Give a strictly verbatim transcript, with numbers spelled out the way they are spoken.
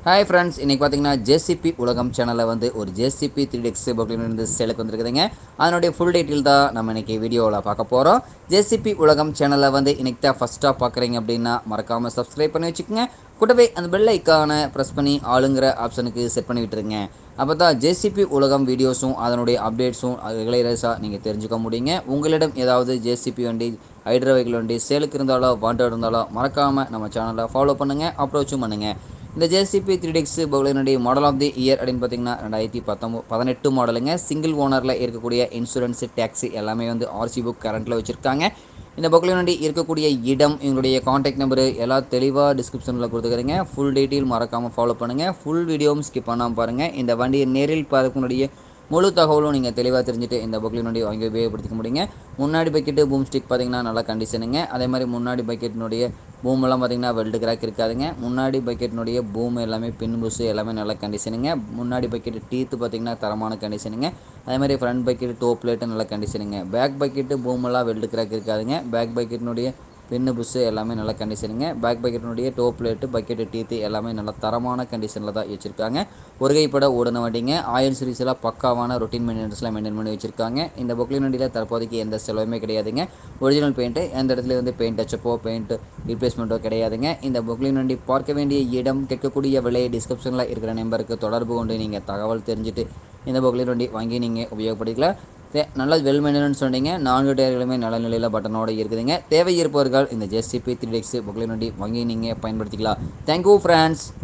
Hi friends, இன்றைக்கி பார்த்தீங்கன்னா JCB உலகம் சேனலில் வந்து ஒரு ஜேசிபி த்ரீ டெக்ஸ் வந்து சேலுக்கு வந்துருக்குதுங்க. அதனுடைய ஃபுல் டீட்டெயில் தான் நம்ம இன்றைக்கி வீடியோவில் பார்க்க போகிறோம். ஜேசிபி உலகம் சேனலில் வந்து இன்றைக்கி தான் ஃபஸ்ட்டாக பார்க்குறீங்க அப்படின்னா மறக்காமல் சப்ஸ்கிரைப் பண்ணி வச்சுக்கோங்க. கூடவே அந்த பெல் ஐக்கானை ப்ரெஸ் பண்ணி ஆளுங்கிற ஆப்ஷனுக்கு செட் பண்ணி விட்டுருங்க. அப்போ தான் ஜேசிபி உலகம் வீடியோஸும் அதனுடைய அப்டேட்ஸும் ரெகுலரைஸாக நீங்கள் தெரிஞ்சுக்க முடியுங்க. உங்களிடம் ஏதாவது ஜேசிபி வண்டி, ஹைட்ரா வெஹிக்கிள் வண்டி சேலுக்கு இருந்தாலோ வாண்டட் இருந்தாலோ மறக்காமல் நம்ம சேனலை ஃபாலோ பண்ணுங்கள், அப்ரோச்சும் பண்ணுங்கள். இந்த ஜேசிபி த்ரீ டெக்ஸ் பவுலினுடைய மாடல் ஆஃப் தி இயர் அப்படின்னு பார்த்தீங்கன்னா ரெண்டாயிரத்தி பத்தொம்பது பதினெட்டு மாடலுங்க. சிங்கிள் ஓனரில் இருக்கக்கூடிய இன்சூரன்ஸு டேக்ஸி எல்லாமே வந்து ஆர்சி புக் கரண்ட்டில் வச்சுருக்காங்க. இந்த பவுலினுடைய இருக்கக்கூடிய இடம், எங்களுடைய காண்டாக்ட் நம்பரு எல்லாம் தெளிவாக டிஸ்கிரிப்ஷனில் கொடுத்துக்கிறீங்க. ஃபுல் டீட்டெயில் மறக்காமல் ஃபாலோ பண்ணுங்கள். ஃபுல் வீடியோவும் ஸ்கிப் பண்ணாமல் பாருங்கள். இந்த வண்டியை நேரில் பார்க்கக்கூடிய முழு தகவலும் நீங்கள் தெளிவாக தெரிஞ்சுட்டு இந்த பக்கெட் வண்டி வாங்கி உபயோகப்படுத்திக்க முடியுங்க. முன்னாடி பக்கெட்டு பூம் ஸ்டிக் பார்த்தீங்கன்னா நல்லா கண்டிஷனுங்க. அதே மாதிரி முன்னாடி பக்கெட்டினுடைய பூமெல்லாம் பார்த்தீங்கன்னா வெல்டு கிராக் இருக்காதுங்க. முன்னாடி பக்கெட்டினுடைய பூம் எல்லாமே பின் புஷு எல்லாமே நல்ல கண்டிஷனுங்க. முன்னாடி பக்கெட்டு டீத்து பார்த்தீங்கன்னா தரமான கண்டிஷனுங்க. அதே மாதிரி ஃப்ரண்ட் பக்கெட்டு டோ பிளேட்டு நல்ல கண்டிஷனுங்க. பேக் பக்கெட்டு பூமெல்லாம் வெல்டு கிராக் இருக்காதுங்க. பேக் பக்கெட்டினுடைய பின்னு புஷ்ஷு எல்லாமே நல்ல கண்டிஷனுங்க. பேக் பக்கெட்டினுடைய டோ பிளேட்டு பக்கெட்டு டீத்து எல்லாமே நல்ல தரமான கண்டிஷனில் தான் வச்சுருக்காங்க. ஒரு கைப்பட ஓடுன வண்டிங்க. ஆயில் சீரிஸ் எல்லாம் பக்காவான ரொட்டீன் மெயின்டெனன்ஸ்லாம் மெயின்டைன் பண்ணி வச்சுருக்காங்க. இந்த பொக்லின் வண்டியில் தற்போதைக்கு எந்த செலவுமே கிடையாதுங்க. ஒரிஜினல் பெயிண்ட்டு, எந்த இடத்துல வந்து பெயிண்ட் டச்சப்போ பெயிண்ட் ரீப்ளேஸ்மெண்ட்டோ கிடையாதுங்க. இந்த பொக்லின் வண்டி பார்க்க வேண்டிய இடம், கேட்கக்கூடிய விலை டிஸ்கிரிப்ஷனில் இருக்கிற நம்பருக்கு தொடர்பு கொண்டு நீங்கள் தகவல் தெரிஞ்சுட்டு இந்த பொக்லின் வண்டி வாங்கி நீங்கள் உபயோகப்படுத்திக்கலாம். தே நல்ல வெல் மெயின்டெனன்ஸ் வண்டிங்க. நான்கு டயர்களுமே நல்ல நிலையில் பட்டனோடு இருக்குதுங்க. தேவை இருப்பவர்கள் இந்த ஜேசிபி த்ரீ டெக்ஸ் பொக்லின் வண்டி வாங்கி நீங்கள் பயன்படுத்திக்கலாம். Thank you friends.